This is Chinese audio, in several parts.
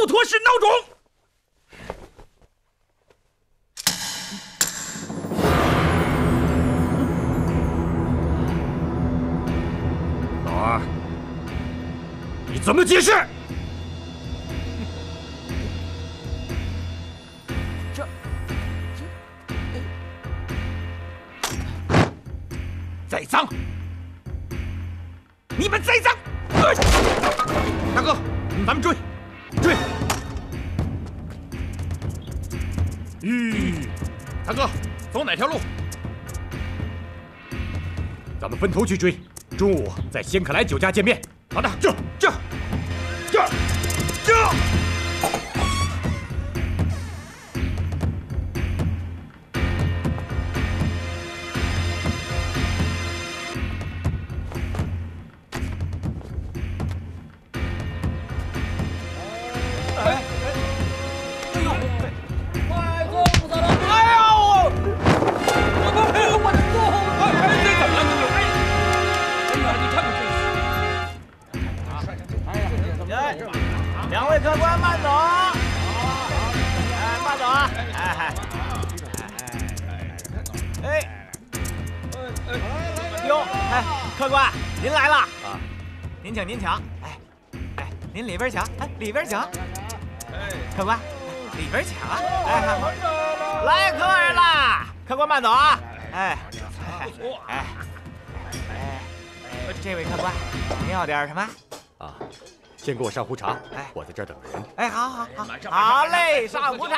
不妥是孬种！老二，你怎么解释？栽赃！你们栽赃！大哥，咱们追！追！大哥，走哪条路？咱们分头去追，中午在仙客来酒家见面。好的，这。 两位客官慢走，慢走啊！哟，客官您来了啊！您请，您里边请，里边请。客官，里边请啊！来客人啦！客官慢走啊！这位客官，您要点什么？ 啊。先给我上壶茶，我在这儿等人。 好嘞，上壶茶。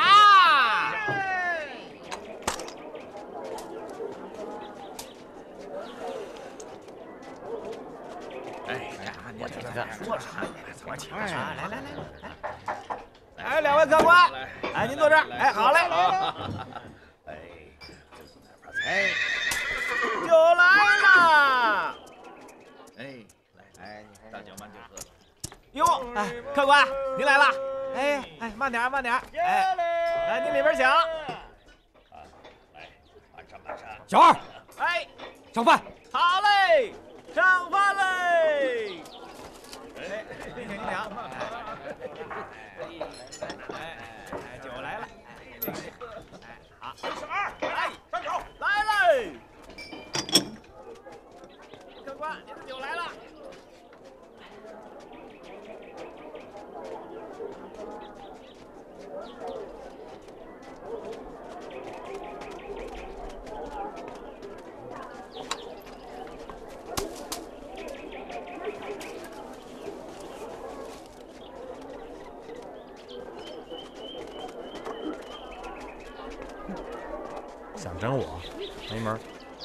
我在这说啥？我请来，两位客官，您坐这儿。好嘞。酒来了。大酒慢酒喝。哟，客官您来了，慢点，您里边请。慢上。 小二，上饭。 好嘞，上饭嘞。您请。酒来了。好，小二，上酒。来嘞。客官，您的酒来了。 想整我，没门！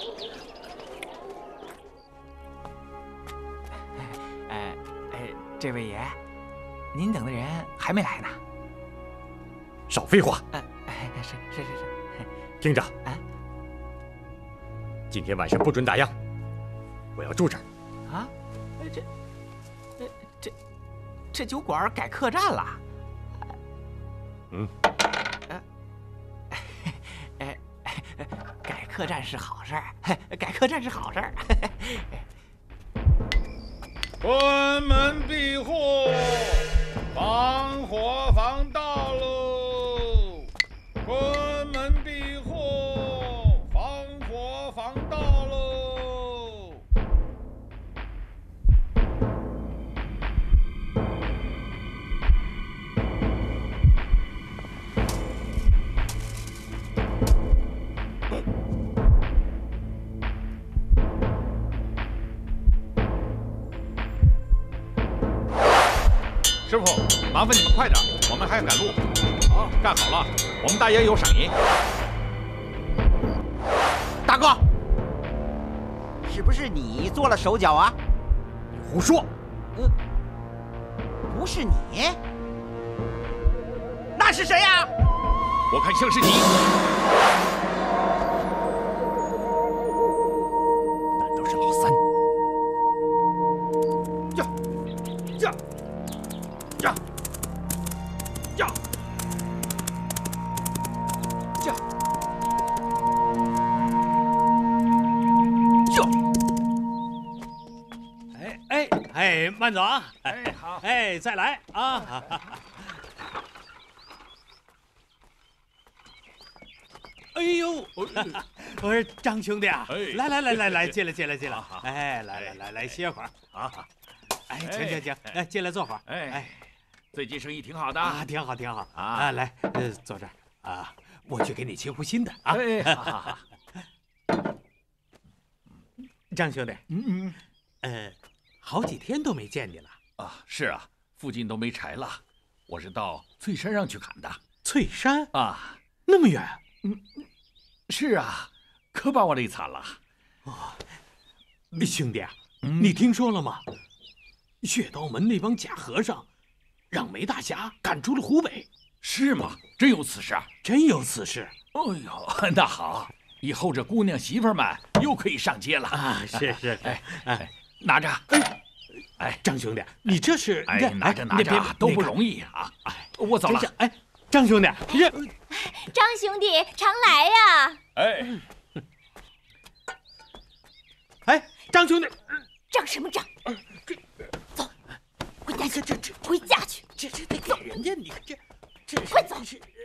这位爷，您等的人还没来呢。 少废话！ 是。 听着，今天晚上不准打烊，我要住这儿。 啊？这酒馆改客栈了？改客栈是好事儿，改客栈是好事儿。 关门闭户，防火防盗喽！关门闭户，防火防盗喽！ 师傅，麻烦你们快点，我们还要赶路。好，干好了，我们大爷有赏银。 大哥，是不是你做了手脚啊？ 你胡说！ 不是你，那是谁呀？ 我看像是你。 难道是老三？ 慢走啊！ 好， 再来啊！ 哎呦， 我说张兄弟啊， 哎来，进来，哎，来，歇会儿啊。哎，行，进来坐会儿。 哎，最近生意挺好的啊，挺好啊。 来，坐这儿啊，我去给你沏壶新的啊。 哎，好。 张兄弟，好几天都没见你了啊。是啊，附近都没柴了，我是到翠山上去砍的。 翠山啊， 那么远？ 是啊，可把我累惨了。 兄弟啊，你听说了吗？血刀门那帮假和尚，让梅大侠赶出了湖北。 是吗？真有此事？ 真有此事。 哎呦，那好，以后这姑娘媳妇们又可以上街了啊！是， 哎，拿着。哎， 张兄弟，你这是拿着都不容易啊！哎，我走了。 哎，张兄弟， 张兄弟常来呀！ 哎，张兄弟， 张什么张？走，回家去，回家去。 这得给人家，你这快走！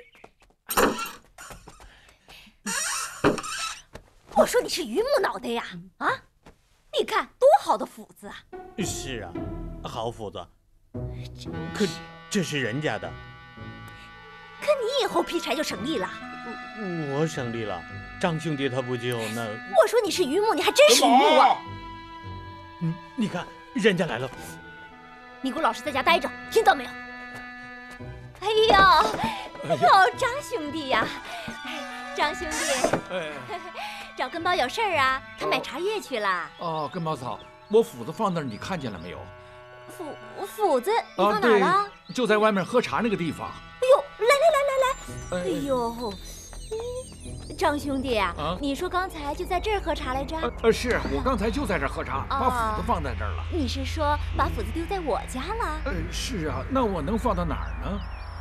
我说你是榆木脑袋呀！啊，你看多好的斧子啊！ 是啊，好斧子。可这是人家的。 可你以后劈柴就省力了。 我省力了，张兄弟他不就那？ 我说你是榆木，你还真是榆木啊！ 你看人家来了。 你给我老实在家待着，听到没有？哎呦，张兄弟呀，张兄弟，找根宝有事儿啊？他买茶叶去了。 哦，根宝嫂，我斧子放那儿，你看见了没有？ 斧子你放哪儿了？ 就在外面喝茶那个地方。 哎呦，来！哎呦，张兄弟啊，你说刚才就在这儿喝茶来着？ 是我刚才就在这儿喝茶，把斧子放在这儿了。 你是说把斧子丢在我家了？ 是啊，那我能放到哪儿呢？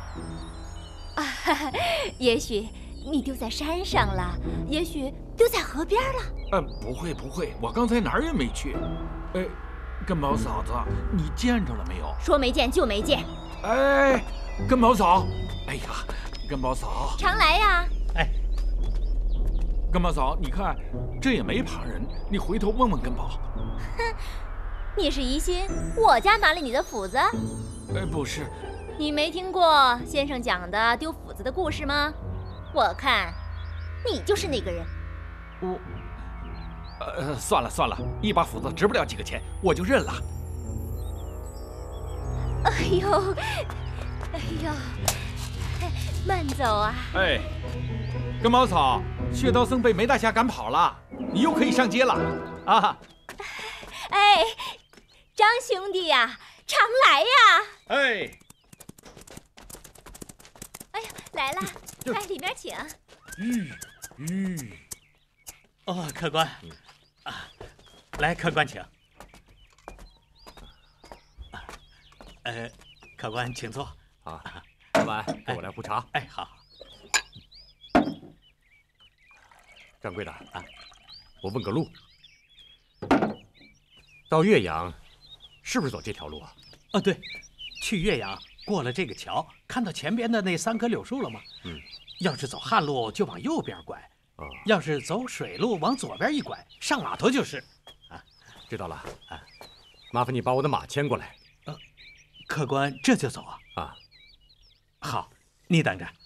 也许你丢在山上了，也许丢在河边了。 不会，我刚才哪儿也没去。根宝嫂子，你见着了没有？ 说没见就没见。 哎，根宝嫂，哎呀，根宝嫂， 常来呀。 哎， 根宝嫂，你看这也没旁人，你回头问问根宝。 哼，你是疑心我家拿了你的斧子？ 不是。 你没听过先生讲的丢斧子的故事吗？我看你就是那个人。 算了，一把斧子值不了几个钱，我就认了。 哎呦，慢走啊！ 哎，根宝嫂，血刀僧被梅大侠赶跑了，你又可以上街了啊！ 哎，张兄弟呀，常来呀！哎呀，来了，来里面请。 客官，来，客官请。客官请坐。 老板，给我来壶茶。 哎，好。 掌柜的我问个路，到岳阳是不是走这条路啊？ 对，去岳阳过了这个桥，看到前边的那3棵柳树了吗？要是走旱路就往右边拐，要是走水路往左边一拐，上码头就是。 知道了麻烦你把我的马牵过来。 客官这就走啊？好，你等着。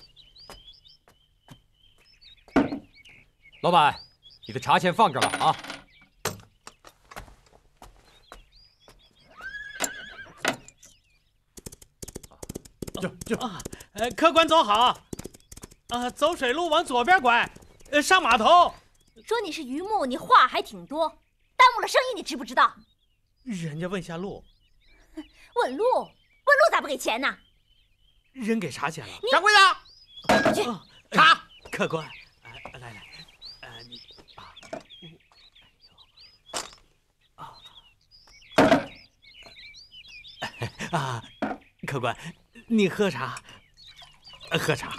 老板，你的茶钱放这了啊。 客官走好。走水路往左边拐，上码头。 说你是榆木，你话还挺多，耽误了生意，你知不知道？ 人家问下路。 问路咋不给钱呢？ 人给茶钱了。 掌柜的， 去茶。 客官，来，你客官，你喝茶，喝茶。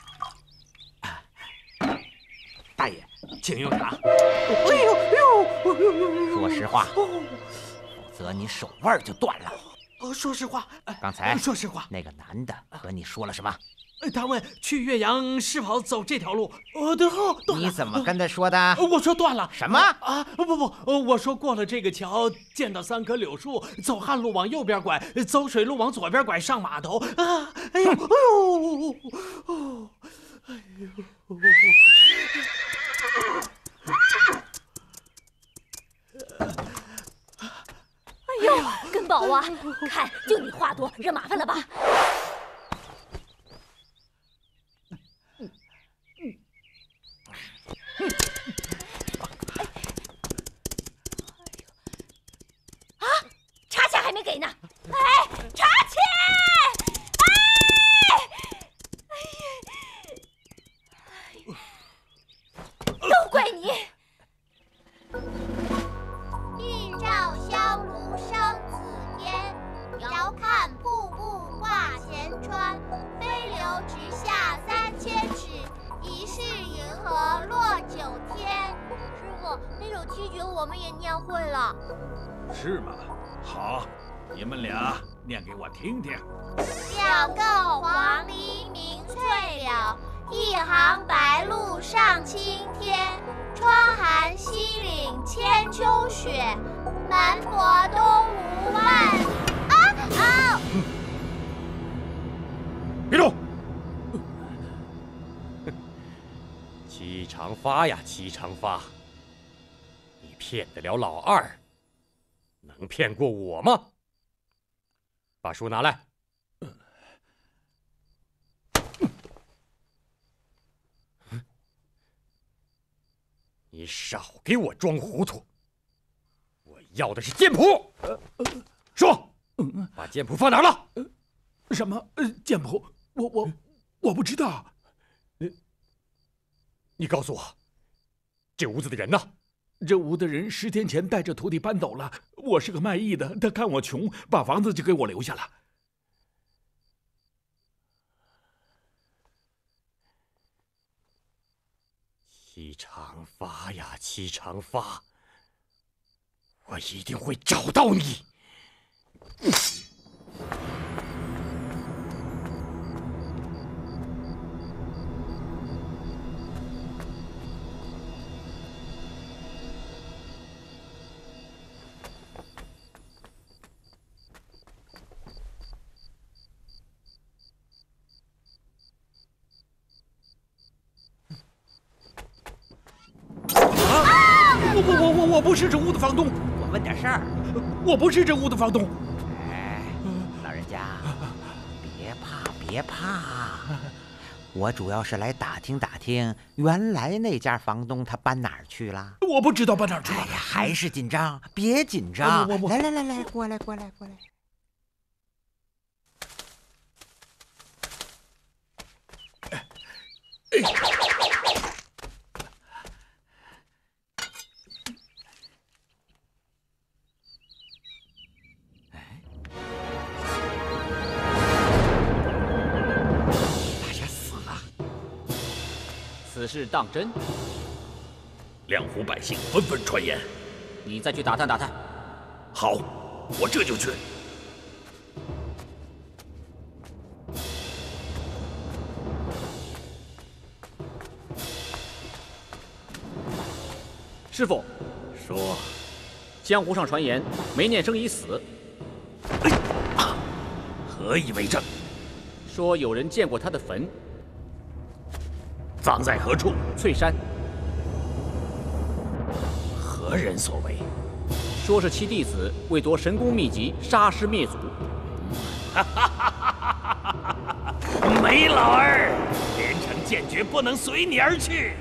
大爷，请用茶。 说实话，否则你手腕就断了。 说实话。 刚才说实话， 那个男的和你说了什么？ 他问去岳阳是否走这条路？对后断了。 你怎么跟他说的？ 我说断了。 什么啊？不，我说过了这个桥，见到3棵柳树，走旱路往右边拐，走水路往左边拐，上码头。啊！哎呦！ 哎呦，根宝啊，看就你话多，惹麻烦了吧？啊，茶钱还没给呢！哎，茶钱！都怪你！ 日照香炉生紫烟，遥看瀑布挂前川。飞流直下3000尺，疑是银河落9天。师傅，那首七绝我们也念会了。 是吗？好，你们俩念给我听听。 2个黄鹂鸣翠柳，一行白鹭上青天。窗含西岭千秋雪，门泊东吴万里。啊！ 别动！齐长发呀，齐长发，你骗得了老二，能骗过我吗？把书拿来。你少给我装糊涂！我要的是剑谱。说，把剑谱放哪儿了？ 什么？剑谱？我不知道。 你告诉我，这屋子的人呢？ 这屋的人10天前带着徒弟搬走了。我是个卖艺的，他看我穷，把房子就给我留下了。 齐长发呀，齐长发，我一定会找到你。 我不是这屋的房东。 我问点事儿。 我不是这屋的房东。 哎，老人家，别怕，我主要是来打听打听，原来那家房东他搬哪儿去了？ 我不知道搬哪儿去了。 哎呀，还是紧张，别紧张。来，过来。 此事当真？ 两湖百姓纷纷传言。 你再去打探打探。 好，我这就去。 师傅， 说， 江湖上传言梅念生已死。 何以为证？ 说有人见过他的坟。 葬在何处？ 翠山。 何人所为？ 说是其弟子为夺神功秘籍，杀师灭祖。 梅老二，连城剑诀不能随你而去。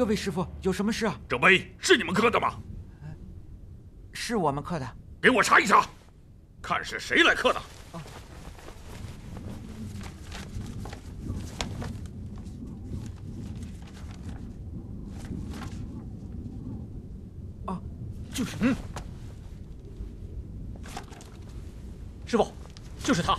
各位师傅，有什么事啊？ 这碑是你们刻的吗？ 是我们刻的。 给我查一查，看是谁来刻的。 就是，师傅，就是他。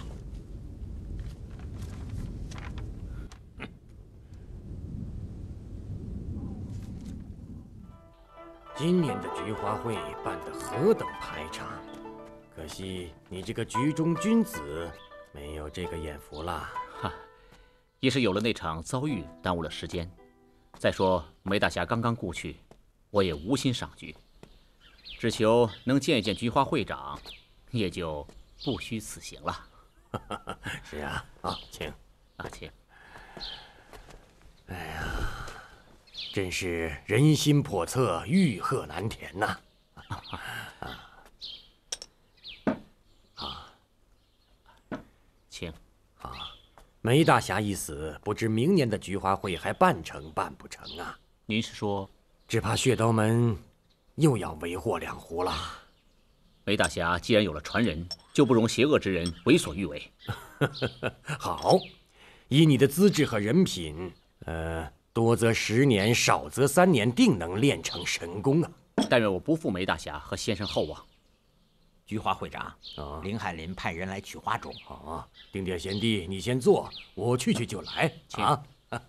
今年的菊花会办得何等排场，可惜你这个局中君子没有这个眼福啦。 哈，也是有了那场遭遇耽误了时间。再说梅大侠刚刚故去，我也无心上局，只求能见一见菊花会长，也就不虚此行了。 是啊，请请。 哎呀，真是人心叵测，欲壑难填呐！ 请。 梅大侠一死，不知明年的菊花会还办成办不成啊？ 您是说， 只怕血刀门又要为祸两湖了。 梅大侠既然有了传人，就不容邪恶之人为所欲为。 好，以你的资质和人品，多则10年，少则3年，定能练成神功啊！ 但愿我不负梅大侠和先生厚望。 菊花会长，林翰林派人来取花种。 好，丁点贤弟，你先坐，我去就来。啊！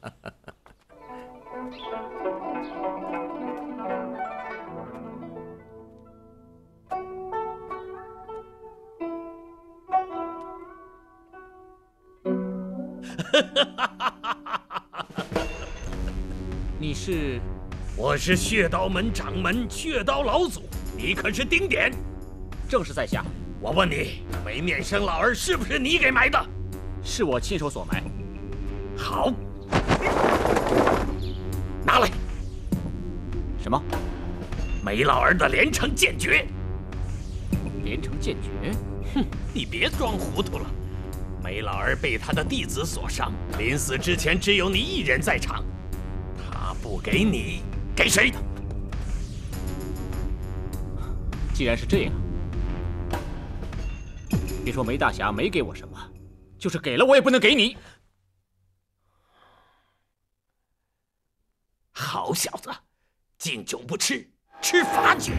你是？ 我是血刀门掌门血刀老祖，你可是丁点？ 正是在下。 我问你，梅面生老儿是不是你给埋的？ 是我亲手所埋。 好，拿来。 什么？ 梅老儿的连城剑诀。 连城剑诀？ 哼，你别装糊涂了。梅老儿被他的弟子所伤，临死之前只有你一人在场。他不给你，给谁？ 既然是这样，别说梅大侠没给我什么，就是给了我也不能给你。 好小子，敬酒不吃，吃罚酒。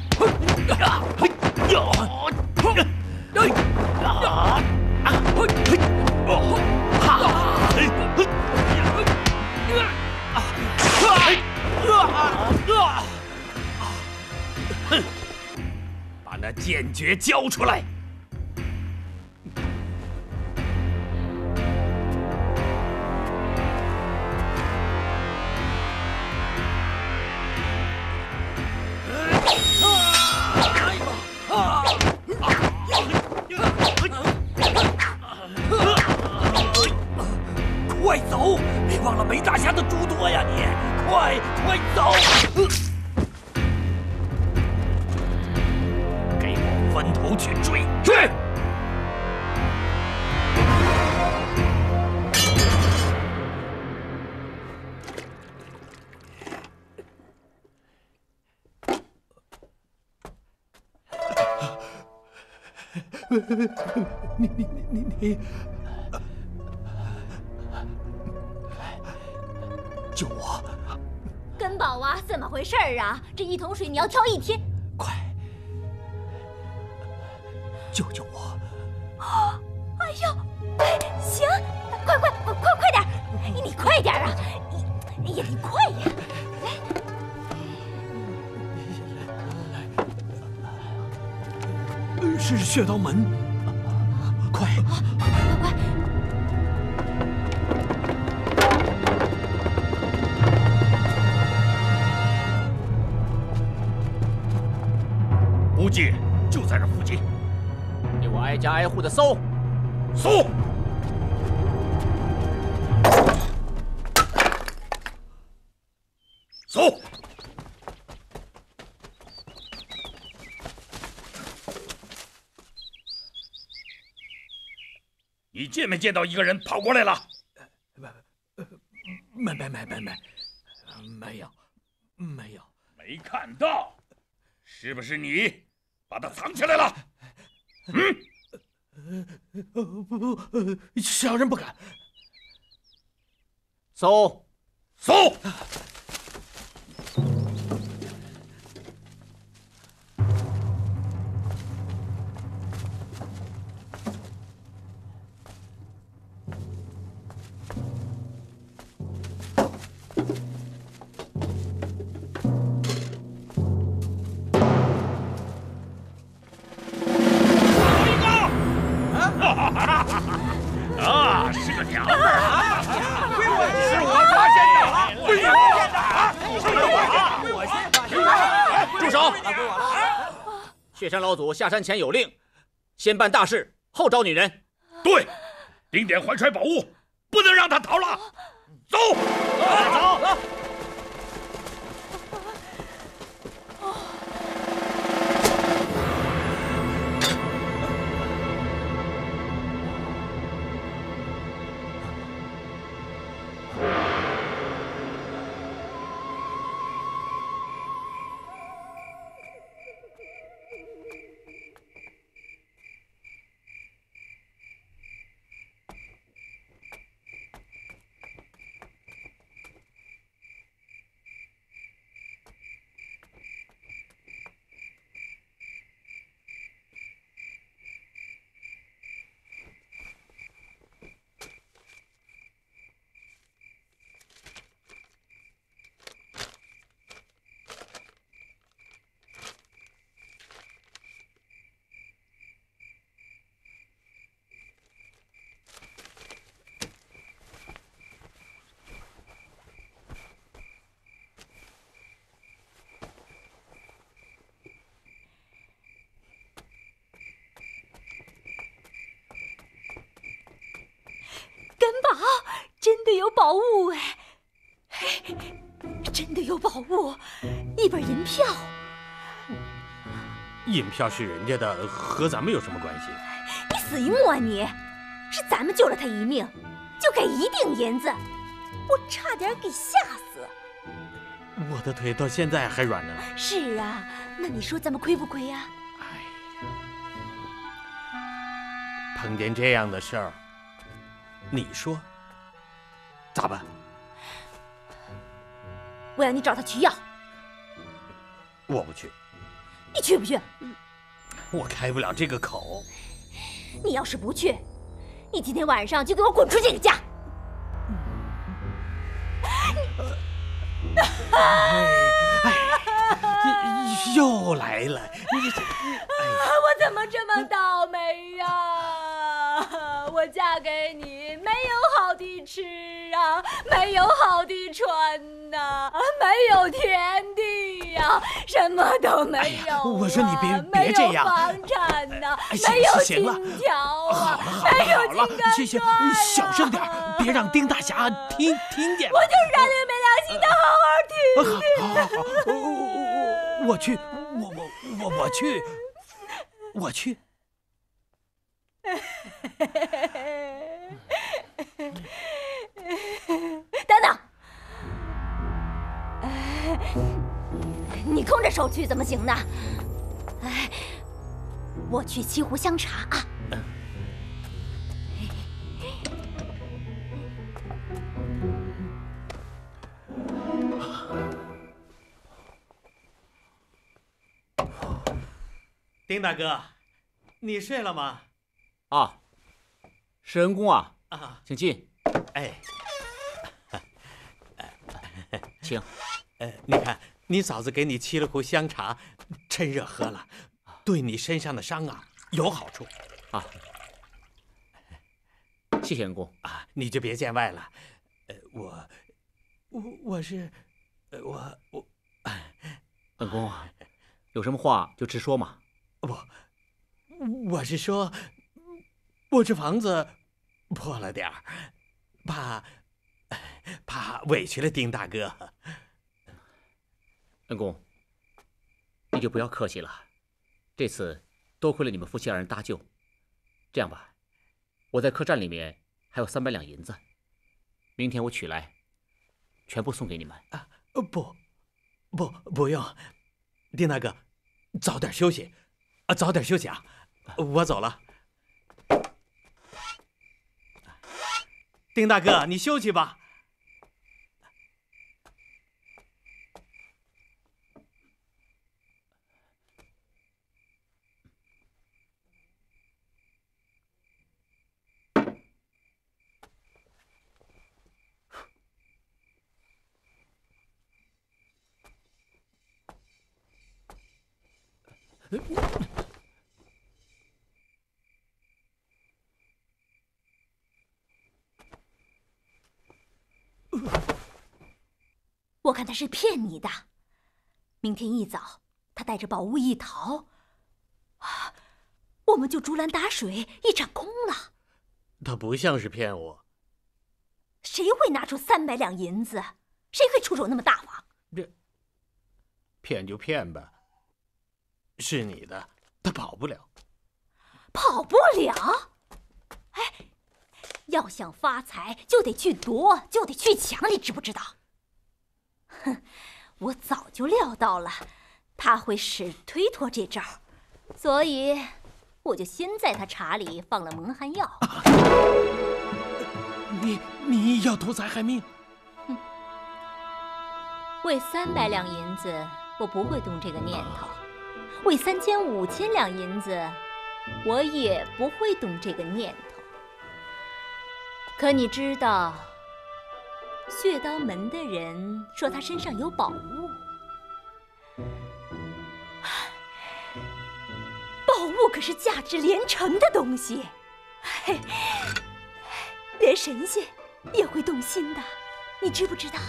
哼！把那剑诀交出来！快走！别忘了梅大侠的诸多呀！你快走！给我分头去追！去！你救我！ 根宝啊，怎么回事啊？这一桶水你要挑1天， 快救救我！ 哎呦，行，快点，你快点啊！哎呀，你快呀！ 来，是血刀门，快！无忌就在这附近， 给我挨家挨户的搜！ 搜！搜！你见没见到一个人跑过来了？没有， 没有， 没看到，是不是你把它藏起来了？ 不，小人不敢。 搜， 搜！啊，是个娘们儿啊！是我发现的，归我！是我先发现的。 住手！雪山老祖下山前有令，先办大事，后找女人。 对，丁点怀揣宝物，不能让他逃了。走，走。 珍宝，真的有宝物哎！嘿，真的有宝物，一本银票。 银票是人家的，和咱们有什么关系？ 你死硬啊你！是咱们救了他一命，就给1锭银子，我差点给吓死。 我的腿到现在还软呢。 是啊，那你说咱们亏不亏呀？ 哎呀，碰见这样的事儿，你说咋办？ 我要你找他去要。 我不去。 你去不去？ 我开不了这个口。 你要是不去，你今天晚上就给我滚出这个家！ 又来了！ 我怎么这么倒霉呀？我嫁给你，没有好的吃啊，没有好的穿呐，没有田地呀，什么都没有啊。 我说你别这样， 没有房产呐，没有金条啊，没有金刚行，小声点，别让丁大侠听见了。 我就是让那个没良心的好好听听。 我去，我去。 等等，你空着手去怎么行呢？我去沏壶香茶啊。 丁大哥，你睡了吗？ 啊，施恩公啊，请进。 哎， 请。 你看，你嫂子给你沏了壶香茶，趁热喝了，对你身上的伤啊有好处。 啊，谢谢恩公啊，你就别见外了。 恩公，有什么话就直说嘛。 我是说，我这房子破了点儿，怕委屈了丁大哥。 恩公，你就不要客气了，这次多亏了你们夫妻2人搭救。这样吧，我在客栈里面还有300两银子，明天我取来，全部送给你们。 不用，丁大哥，早点休息，早点休息啊！我走了。丁大哥，你休息吧。 我看他是骗你的。明天一早，他带着宝物一逃，我们就竹篮打水一场空了。 他不像是骗我。 谁会拿出300两银子？谁会出手那么大方？ 这骗就骗吧。是你的，他跑不了。 跑不了？哎，要想发财，就得去夺，就得去抢，你知不知道？哼，我早就料到了，他会使推脱这招，所以我就先在他茶里放了蒙汗药。 你要图财害命？ 为300两银子，我不会动这个念头；为3000、5000两银子，我也不会动这个念头。可你知道，血刀门的人说他身上有宝物，宝物可是价值连城的东西，连神仙也会动心的，你知不知道？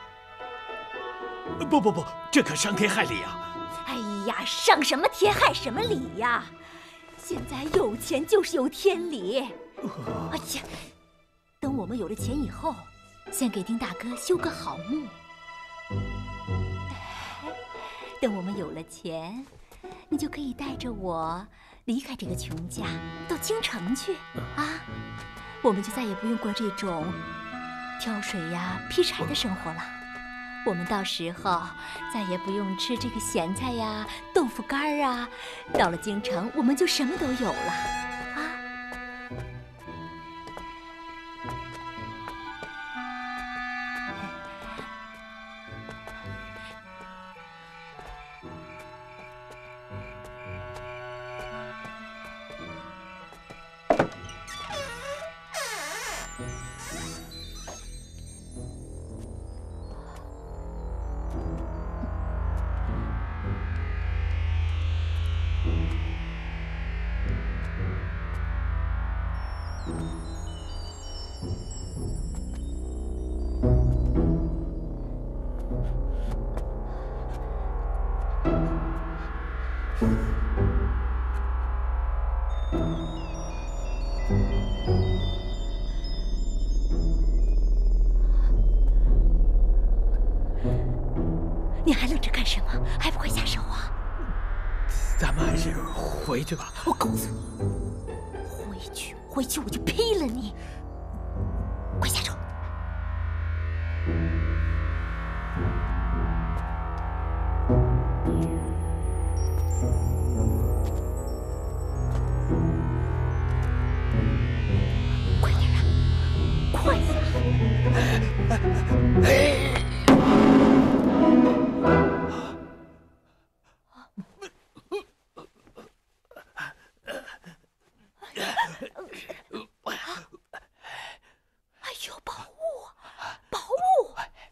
不，这可伤天害理啊！ 哎呀，伤什么天害什么理呀？现在有钱就是有天理。哎呀，等我们有了钱以后，先给丁大哥修个好墓。等我们有了钱，你就可以带着我离开这个穷家，到京城去啊！我们就再也不用过这种挑水呀、劈柴的生活了。我们到时候再也不用吃这个咸菜呀、豆腐干啊。到了京城，我们就什么都有了啊！你还愣着干什么？还不快下手啊！ 咱们还是回去吧。 我告诉你，回去我就劈了你！快下手！快点啊！快呀！哎呦，宝物，宝物！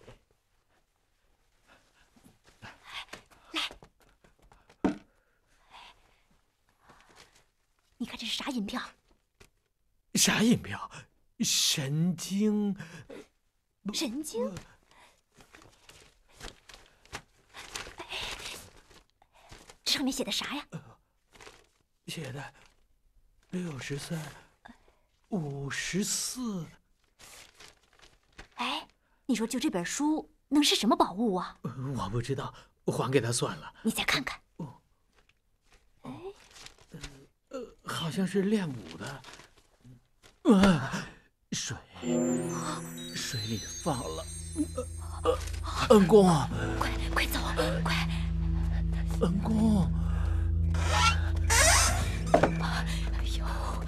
来，你看这是啥银票？ 啥银票？神经？ 神经？这上面写的啥呀？ 写的63、54。 哎，你说就这本书能是什么宝物啊？ 我不知道，还给他算了。 你再看看。 好像是练武的。水里放了。恩公， 快走！ 恩公。 哎呦，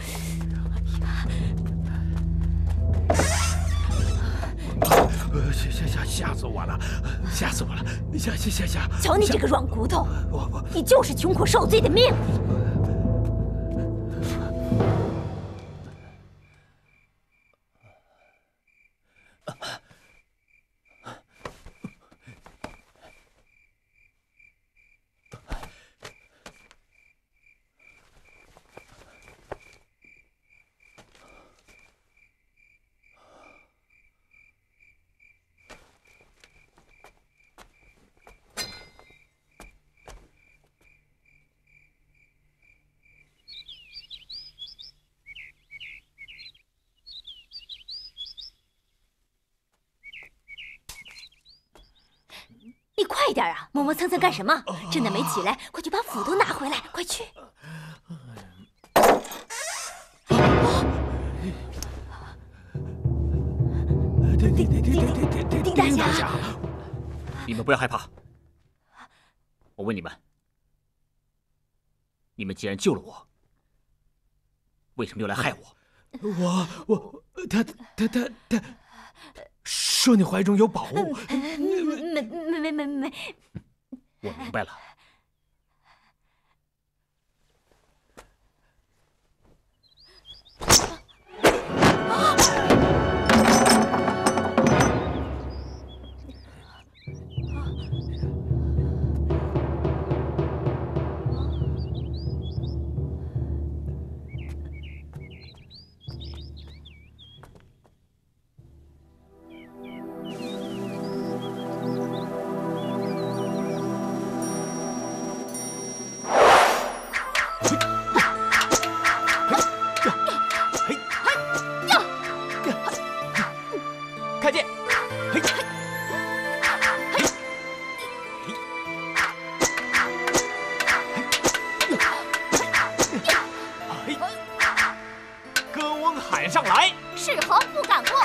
吓死我了！吓死我了！吓！ 瞧你这个软骨头，你就是穷苦受罪的命！你快点啊！磨磨蹭蹭干什么？趁他没起来，快去把斧头拿回来！快去！丁大侠， 你们不要害怕。我问你们，你们既然救了我，为什么又来害我？ 他说你怀中有宝物。 没。 我明白了。 看剑！歌翁喊上来， 斥候不敢过。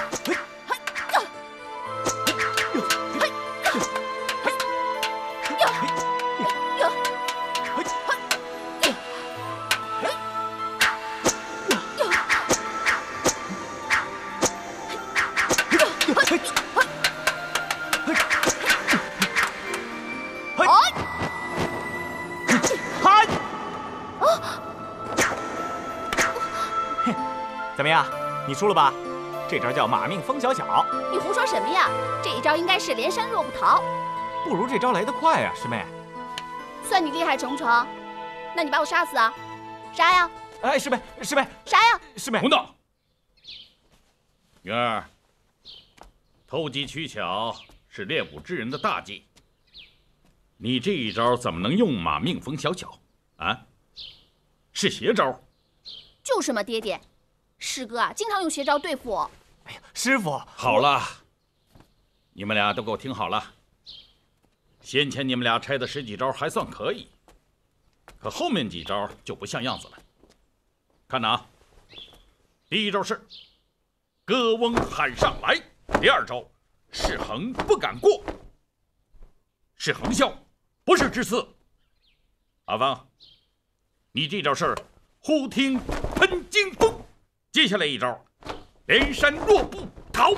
怎么样，你输了吧？这招叫马命风小小。 你胡说什么呀？这一招应该是连山若不逃。 不如这招来得快呀，师妹。 算你厉害成不成？那你把我杀死啊？杀呀！ 哎，师妹， 杀呀！ 师妹， 胡闹！云儿，投机取巧是练武之人的大忌。你这一招怎么能用马命风小小啊？是邪招。 就是嘛，爹爹。师哥啊，经常用邪招对付我。 哎呀，师傅， 好了，你们俩都给我听好了。先前你们俩拆的10几招还算可以，可后面几招就不像样子了。看着啊，第一招是歌翁喊上来，第二招是横不敢过，是横啸，不是直刺。阿芳，你这招是忽听喷惊风。接下来一招，连山若不逃。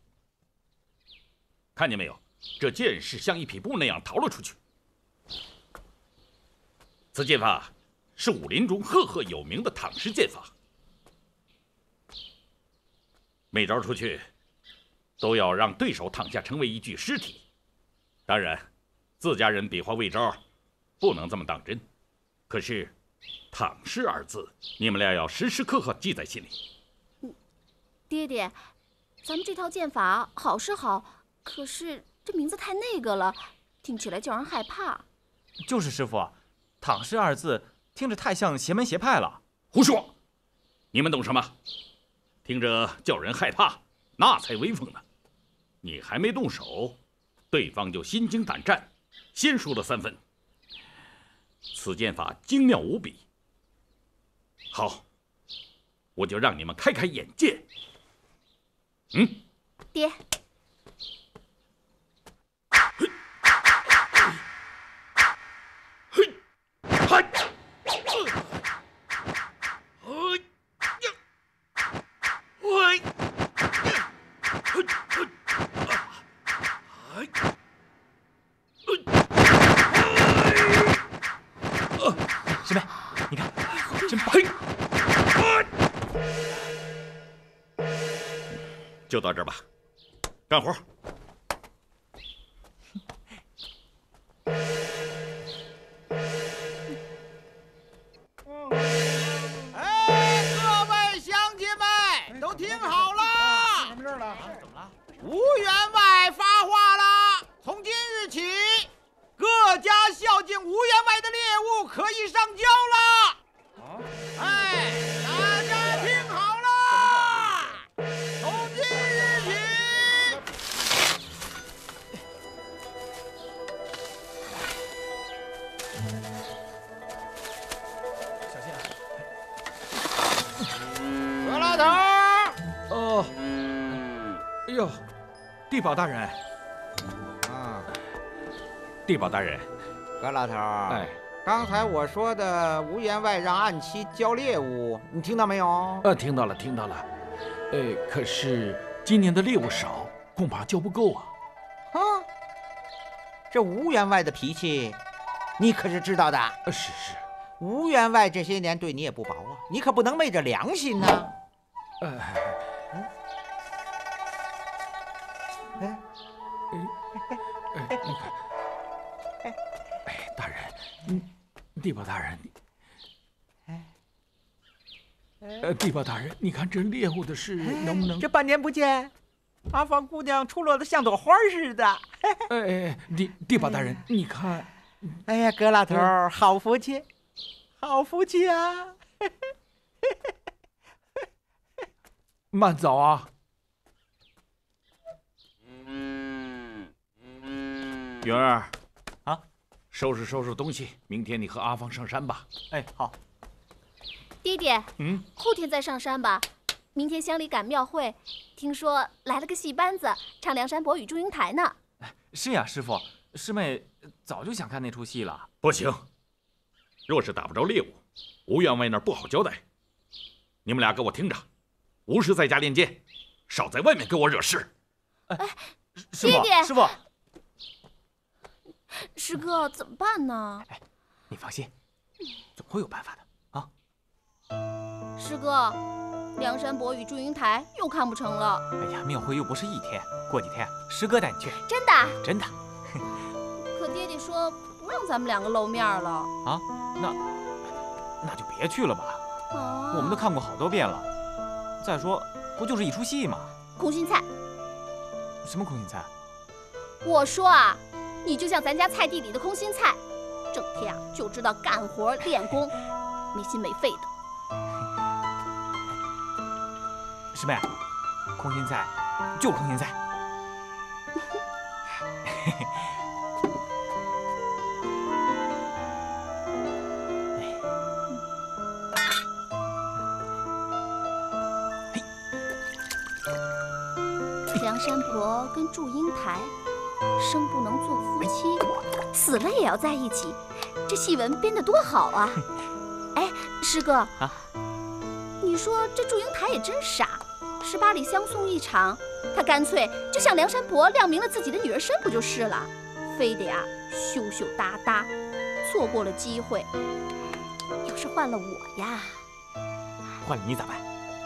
看见没有？这剑是像一匹布那样逃了出去。此剑法是武林中赫赫有名的躺尸剑法。每招出去，都要让对手躺下，成为一具尸体。当然，自家人比划为招，不能这么当真。可是，躺尸2字，你们俩要时时刻刻记在心里。 爹爹，咱们这套剑法好是好，可是这名字太那个了，听起来叫人害怕。 就是师傅，躺尸2字听着太像邪门邪派了。 胡说！你们懂什么？听着叫人害怕，那才威风呢。你还没动手，对方就心惊胆战，先输了3分。此剑法精妙无比。好，我就让你们开开眼界。 爹。 真棒！ 就到这儿吧，干活。 各位乡亲们，都听好了！吴员外发话了，从今日起，各家孝敬吴员外的猎物可以上交了。哎，大家听好了，从今日起。 小心啊！ 何老头。 哦，哎呦，地保大人。 啊， 地保大人。 何老头。 哎， 刚才我说的吴员外让按期交猎物，你听到没有？ 听到了，听到了。可是今年的猎物少，恐怕交不够啊。 啊，这吴员外的脾气，你可是知道的。 是。 吴员外这些年对你也不薄啊，你可不能昧着良心呐。 你看，大人，地保大人，地保大人，你看这猎物的事能不能？ 这半年不见，阿芳姑娘出落得像朵花似的。 地保大人，你看， 哎呀，葛老头，好福气，好福气啊！ 慢走啊！云儿， 啊， 收拾收拾东西，明天你和阿芳上山吧。 哎，好。 爹爹，后天再上山吧。明天乡里赶庙会，听说来了个戏班子，唱《梁山伯与祝英台》呢。 是呀，师傅，师妹早就想看那出戏了。 不行，若是打不着猎物，吴员外那儿不好交代。你们俩给我听着，无事在家练剑，少在外面给我惹事。 爹爹， 师傅， 师哥怎么办呢？ 哎，你放心，总会有办法的啊。 师哥，梁山伯与祝英台又看不成了。 哎呀，庙会又不是一天，过几天师哥带你去。 真的？ 真的。 可爹爹说不让咱们两个露面了。 啊，那就别去了吧。我们都看过好多遍了。再说，不就是一出戏吗？ 空心菜。 什么空心菜？ 我说啊，你就像咱家菜地里的空心菜，整天就知道干活练功，没心没肺的。 师妹，空心菜就空心菜。 梁山伯跟祝英台生不能做夫妻，死了也要在一起，这戏文编得多好啊！哎，师哥啊，你说这祝英台也真傻，18里相送一场，他干脆就向梁山伯亮明了自己的女儿身不就是了，非得羞羞答答，错过了机会。要是换了我呀， 换了你咋办？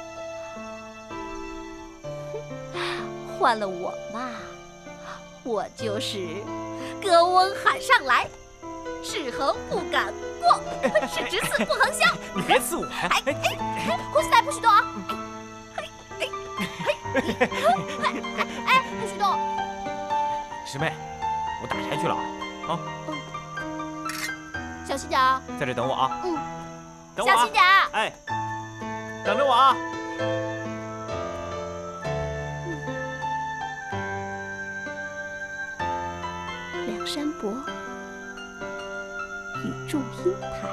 换了我嘛，我就是歌翁喊上来，是横不敢过，是直刺不横香。 你别刺我呀！ 空心菜不许动啊！不许动！ 师妹，我打柴去了啊！ 小心点啊！ 在这等我啊！等我小心点！ 哎，等着我啊！ 梁山伯与祝英台。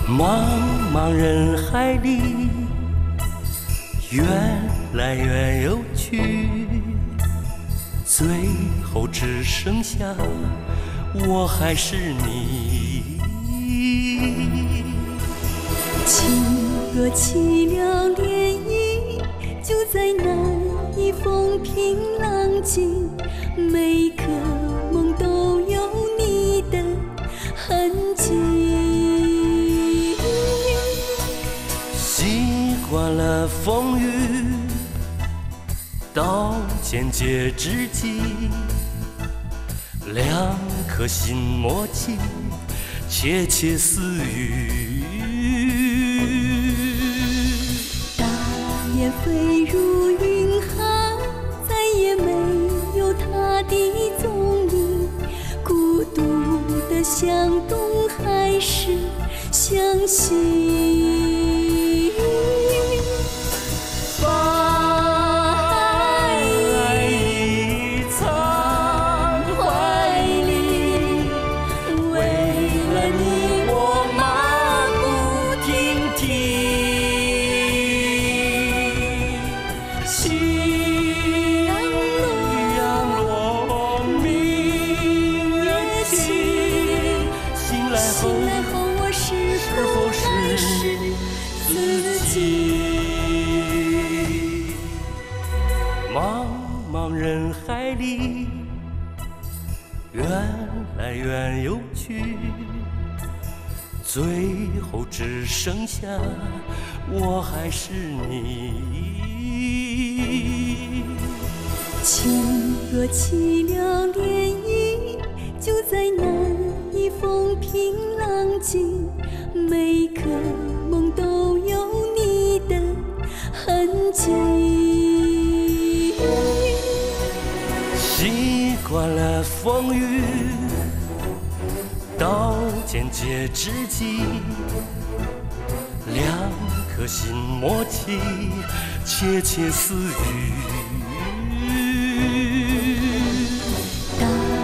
茫茫人海里，缘来缘又去，最后只剩下我还是你。 情若起了涟漪，就在那一风平浪静，每个梦都有你的痕迹。 习惯了风雨，到渐结之际，两颗心默契，窃窃私语。 大雁飞入云海，再也没有它的踪影，孤独的向东还是向西。缘又去，最后只剩下我还是你。 情若起了涟漪，就在那一风平浪静，每个梦都有你的痕迹。 习惯了风雨，到渐结之际，两颗心默契，窃窃私语。 大